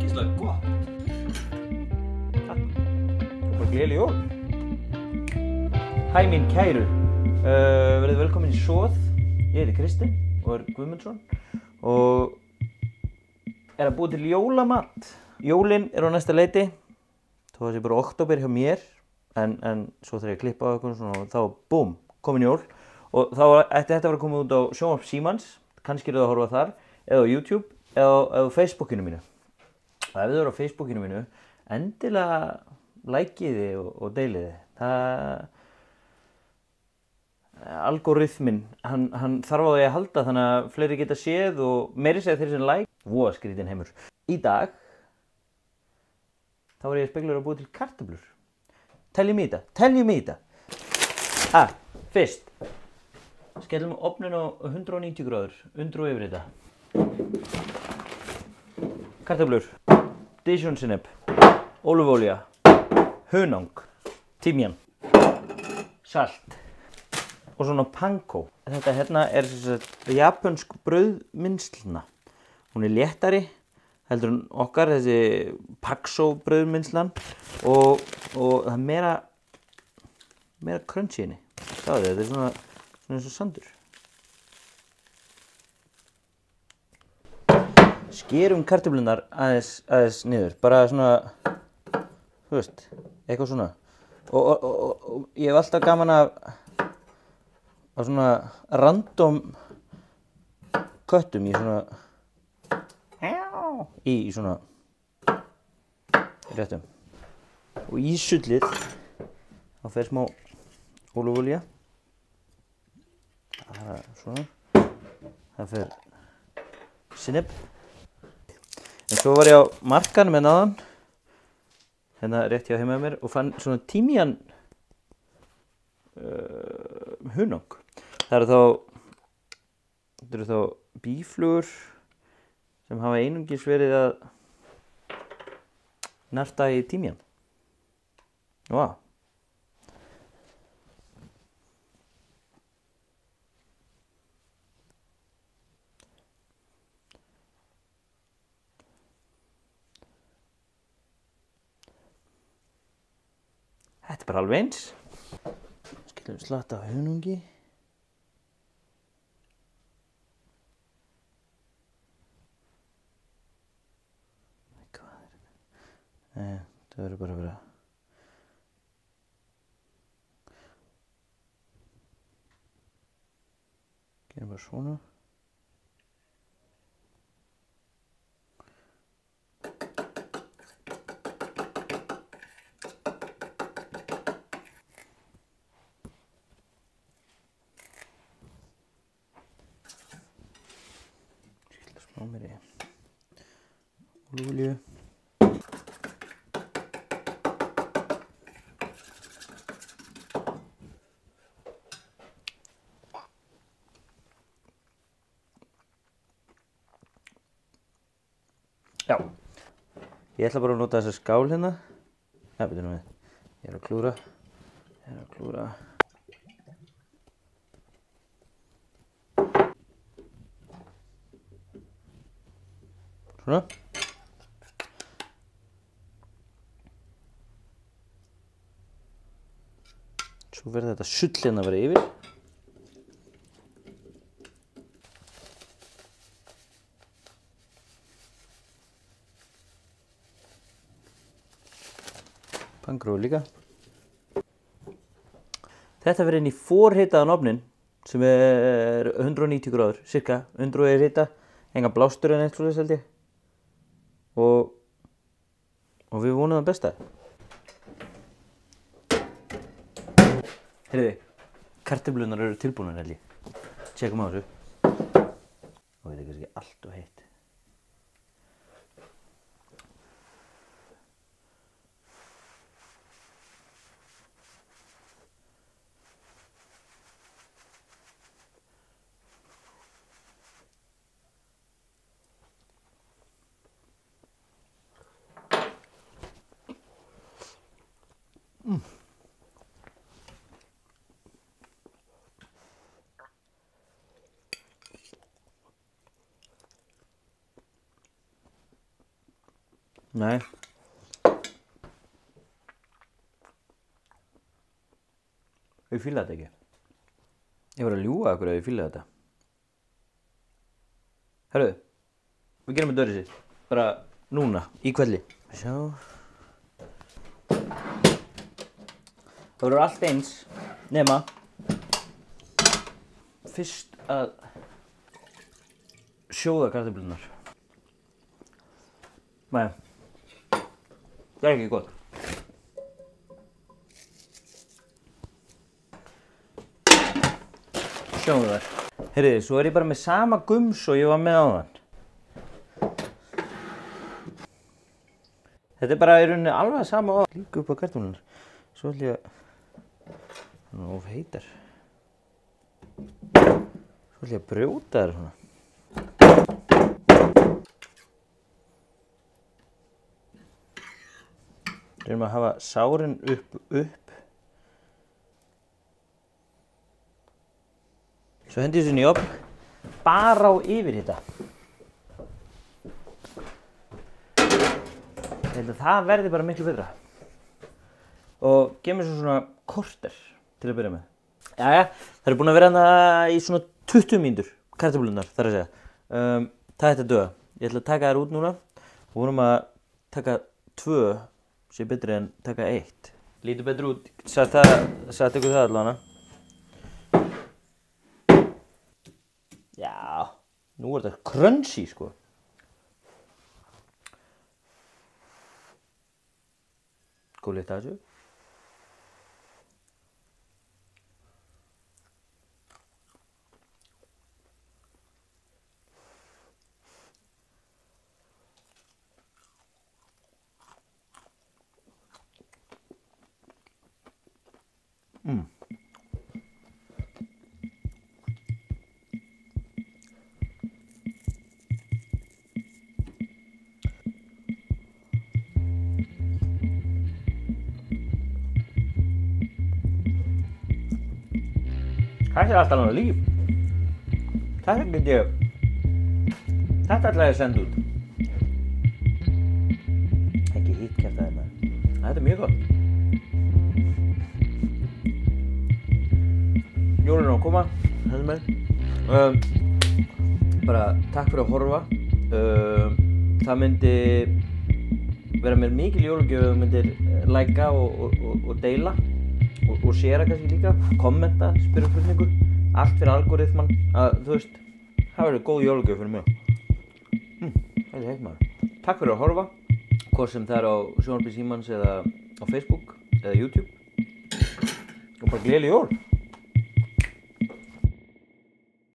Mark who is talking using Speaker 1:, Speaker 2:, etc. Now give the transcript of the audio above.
Speaker 1: ógeðslega gott. Takk. Og bara gleðileg jól. Hæ mín kæru. Verið velkomin í Soð. Ég heiti Kristinn og Guðmundsson og að búa til jólamat. Jólin á næsta leiti. Þó það sé bara október hjá mér. En svo þegar ég klippa á eitthvað svona og þá, búm, komin jól. Og þá ætti þetta að vera komið út á sjónvarp Símans. Kannski eru það að horfa þar, eða á YouTube, eða á Facebookinu mínu. Og ef þið eru á Facebookinu mínu, endilega likeið og deilið þið. Algoritminn, hann þarf á því að halda þannig að fleiri geta séð og meiri segja þeir sem like. Voða skrítinn heimur. Í dag, þá ég speglur að búa til kartöflur. Teljum í þetta. Fyrst. Skellum ofnin á 190 gráður, undir og yfir þetta. Kartöflur, Dijon-sinnep, ólífuolía, hunang, tímjan, salt og svona panko. Þetta hérna japönsk brauðmynslna. Hún léttari heldur en okkar, þessi Paxo brauðmynslan og það er meira crunchy í henni. Sjáðu þetta er svona eins og sandur. Skerum kartöflunar aðeins niður, bara svona, þú veist, eitthvað svona. Og ég hef alltaf gaman af svona random köttum í svona réttum. Og í sullið, þá fer smá ólífuolía. Svona. Það fer sinnep. En svo var ég á markanum áðan, hérna rétt hjá heima mér, og fann svona tímjan hunang. Það eru þá býflugur sem hafa einungis verið að narta í tímjan. Vá. Þetta er bara alveg eins. Skellum slatta af hunangi. Hvað er þetta? Nei, þetta verður bara að vera. Gerum bara svona. Smá meiri ólífuolíu. Já, ég ætla bara að nota þessa skál hérna. Já, byrju nú við. Ég er að klúra. Svona. Svo verður þetta sull hérna að vera yfir. Pangróf líka. Þetta verður inn í forhitaðan ofnin sem er 190 gráður, cirka 100 hita, enga blástur en eitt svoleiðis held ég. Og við vonum það besta. Heyrðu, kartöflunar eru tilbúnar held ég. Tjekkum á þessu. Og þetta er kannski allt og heitt. Nei. Ég fíla þetta ekki. Ég var að ljúga ykkur ef ég fíla þetta. Herru, við gerum þetta öðruvísi. Bara núna, í kvelli. Sjá. Það verður allt eins, nema fyrst að sjóða kartöflurnar. Nei, það er ekki gott. Sjáum þær. Heyrðu, svo er ég bara með sama gums og ég var með áðan. Þetta er bara í rauninni alveg sama á. Líka upp á kartöflurnar. Svo ætlum ég að... Það er of heitar. Svo ætlum ég að brjóta þær svona. Reynum að hafa sárin upp. Svo hendi ég þessu inn í ofn, bara á yfirhita. Ég held að það verði bara miklu betra. Og gefum svo svona korter til að byrja með. Jæja, það eru búin að vera þarna í svona 20 mínútur, kartöflurnar, þar að segja. Það ætti að duga. Ég ætla að taka þær út núna og vonum að taka 2 sé betri en taka 1. Lítur betur út, satt ykkur það allavega. Já, nú er þetta crunchy sko. Góð lykt af þessu. Þetta er allt annað líf. Þetta get ég... Þetta ætla ég að senda út. Ekki hitt kjaftaði maður. Þetta er mjög gott. Jólin á að koma, þetta með. Bara takk fyrir að horfa. Það myndi vera mér mikil jólagjöf ef þú myndir læka og deila. Og séra kannski líka, kommenta, spyrja spurningu, allt fyrir algoritman að, þú veist, það verður góð jólagjöf fyrir mig. Það er heitt maður. Takk fyrir að horfa, hvort sem það er á Sjónvarpi Símans eða á Facebook eða YouTube. Og bara gleðileg jól!